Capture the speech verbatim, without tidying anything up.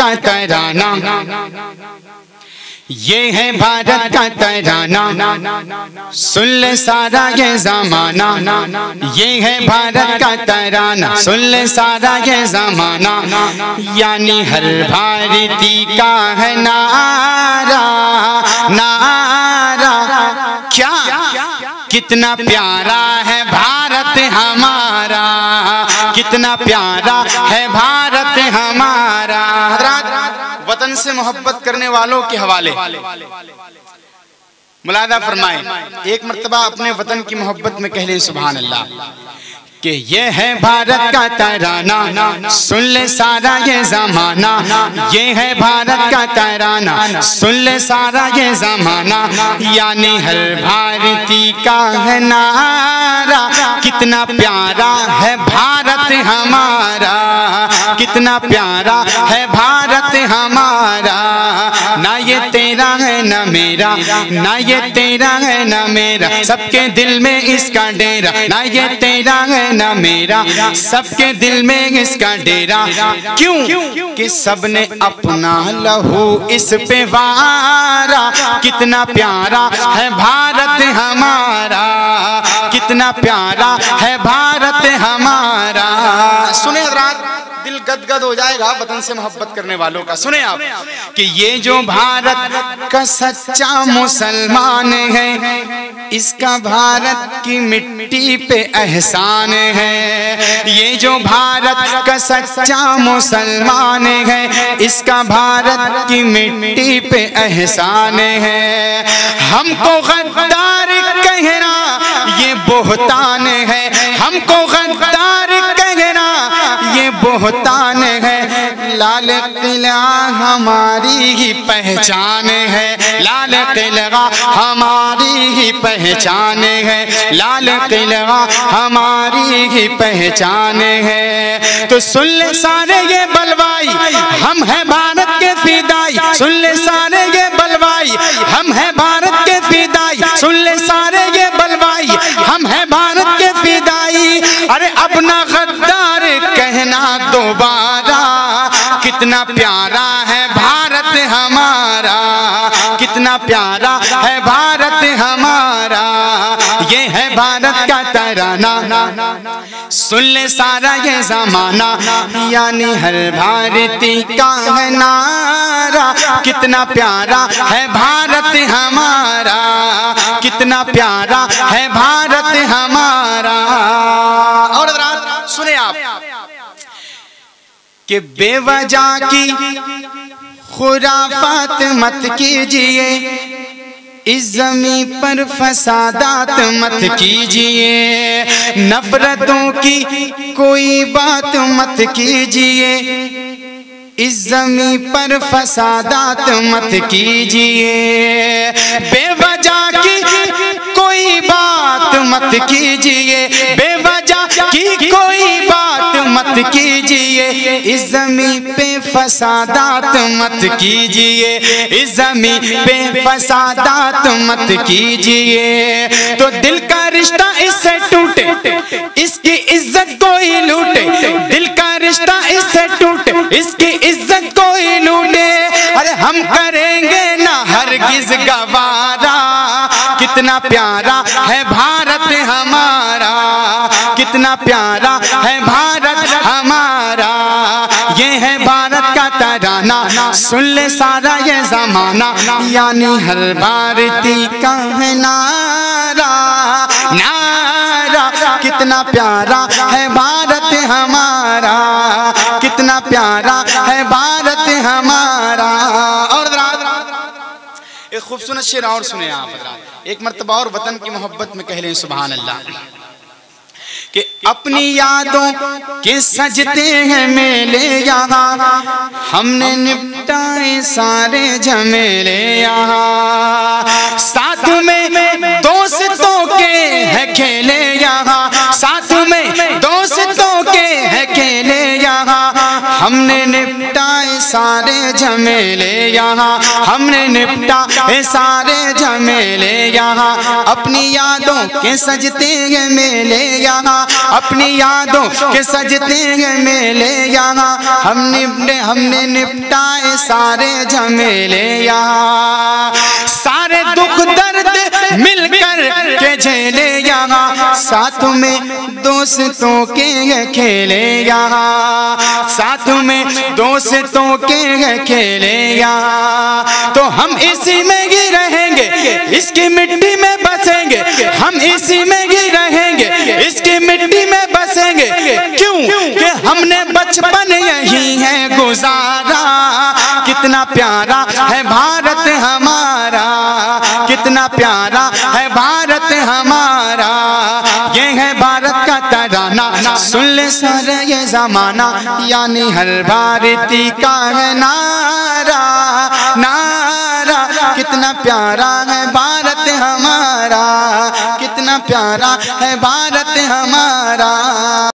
का तराना, ये है भारत का तराना, सुन ले सारा ये ज़माना। ये है भारत का तराना, सुन ले सारा ये ज़माना। यानी हर भारती का है नारा, नारा। क्या कितना प्यारा है भारत हमारा, कितना प्यारा है भारत हमारा। वतन से मोहब्बत करने वालों के हवाले मुलादा फरमाएं, एक मर्तबा अपने वतन की मोहब्बत में कह लें सुभान अल्लाह कि ये है भारत का तराना, सुन ले सारा ये ज़माना। ये है भारत का तराना, सुन ले सारा ये ज़माना। यानी हर भारती का है नारा, कितना प्यारा है भारत हमारा, कितना प्यारा है भारत हमारा। ना ये तेरा है ना मेरा, ना ये तेरा है ना मेरा, सबके दिल में इसका डेरा। ना ये तेरा है ना मेरा, सबके दिल में इसका डेरा। क्यों कि सबने अपना लहू इस पे वारा। कितना प्यारा है भारत हमारा, कितना प्यारा है भारत हमारा। सुने रात दिल गदगद हो जाएगा वतन से मोहब्बत करने वालों का। सुने आप कि ये जो भारत का सच्चा मुसलमान है, इसका भारत की मिट्टी पे एहसान है। ये जो भारत का सच्चा मुसलमान है, इसका भारत की मिट्टी पे एहसान है। हमको गद्दार कहना ये बोहतान है, हमको गद्दार कहना ये बोहतान है। लाल किला हमारी ही पहचान है, लाल किला हमारी ही पहचान है, लाल किला हमारी ही पहचान है। तो सुन ले सारे ये बलवाई, हम हैं भारत के फिदाई। सुन ले सारे ये बलवाई, हम हैं भारत के फिदाई। सुन ले सारे ये बलवाई, हम हैं भारत के फिदाई। अरे अपना गद्दार कहना दोबारा, कितना प्यारा है भारत हमारा, कितना प्यारा है भारत हमारा। ये है भारत का तराना, सुन ले सारा ये ज़माना। यानी हर भारती का है नारा, कितना प्यारा है भारत हमारा, कितना प्यारा है भारत हमारा। और सुने आप कि बेवजह की खुराफात मत कीजिए, इस ज़मीं पर फसादात मत कीजिए। नफरतों की कोई बात मत कीजिए, इस ज़मीं पर फसादात मत कीजिए। बेवजह की कोई बात मत कीजिए, बेवजह की कोई बात मत कीजिए। इस ज़मीं पे फसादात मत कीजिए, इस ज़मीं पे फसादात मत कीजिए। तो दिल का रिश्ता इससे टूटे, इसकी इज्जत कोई लूटे। दिल का रिश्ता इससे टूटे, इसकी इज्जत कोई लूटे। अरे हम करेंगे ना हरगिज़ गवारा, कितना प्यारा है भारत हमारा, कितना प्यारा है भारत हमारा। ये है भारत का तराना, सुन ले सारा ये ज़माना। यानी हर भारती का है नारा, नारा। कितना प्यारा है भारत हमारा, कितना प्यारा है भारत हमारा। और एक खूबसूरत शेर और सुने आप, एक मर्तबा और वतन की मोहब्बत में कह लें सुभान अल्लाह कि अपनी यादों के सजते हैं मेले यहाँ, हमने निपटाए सारे झमेले यहाँ। साथ में दोस्तों के है खेले यहाँ, साथ में दोस्तों के है खेले यहाँ। हमने निपटाए सारे झमेले यहाँ, हमने निपटा है सारे झमेले यहाँ। अपनी यादों के सजते हैं मेले यहाँ, अपनी यादों के सजते हैं मेले यहाँ। हमने हमने निपटाए सारे झमेले यहाँ, सारे दुख दर्द मिलकर के झेले यहाँ। साथ में दोस्तों के खेले यहाँ, साथ में दोस्तों के खेले यहाँ। तो हम इसी में ही रहेंगे, इसकी मिट्टी में बसेंगे, हम इसी में ही रहेंगे, इसकी मिट्टी में बसेंगे। क्यों कि हमने बचपन यही है गुजारा। कितना प्यारा है भारत हमारा, कितना प्यारा है भारत हमारा। ये है भारत का तराना, सुन ले सारा ये जमाना, यानी हर भारती का है नारा, नारा। कितना प्यारा है भारत हमारा, कितना प्यारा है भारत हमारा।